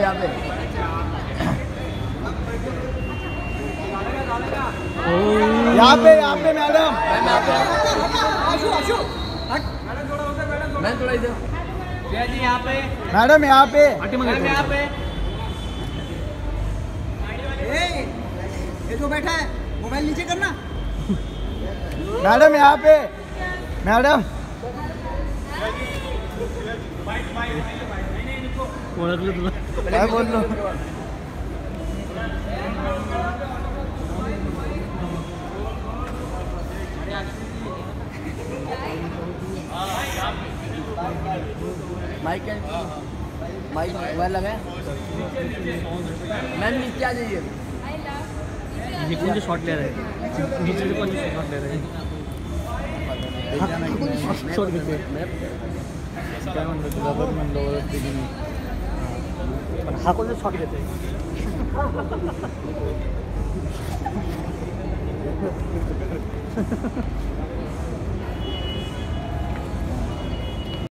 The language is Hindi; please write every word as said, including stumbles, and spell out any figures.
यहाँ पे यहाँ पे यहाँ पे मैडम मैं थोड़ा इधर जी यहाँ पे मैडम यहाँ पे मैम यहाँ पे ये जो बैठा है मोबाइल नीचे करना। मैडम यहाँ पे मैडम क्या बोल लो माइक माइक मोबाइल लगाए मैम नीचे आ जाइए ये कौन से शॉट ले रहे हैं नीचे से कौन से शॉट ले रहे हैं शॉट कितने क्या मतलब रबर में लोअर दिखनी पर हाँ कौन से शॉट लेते हैं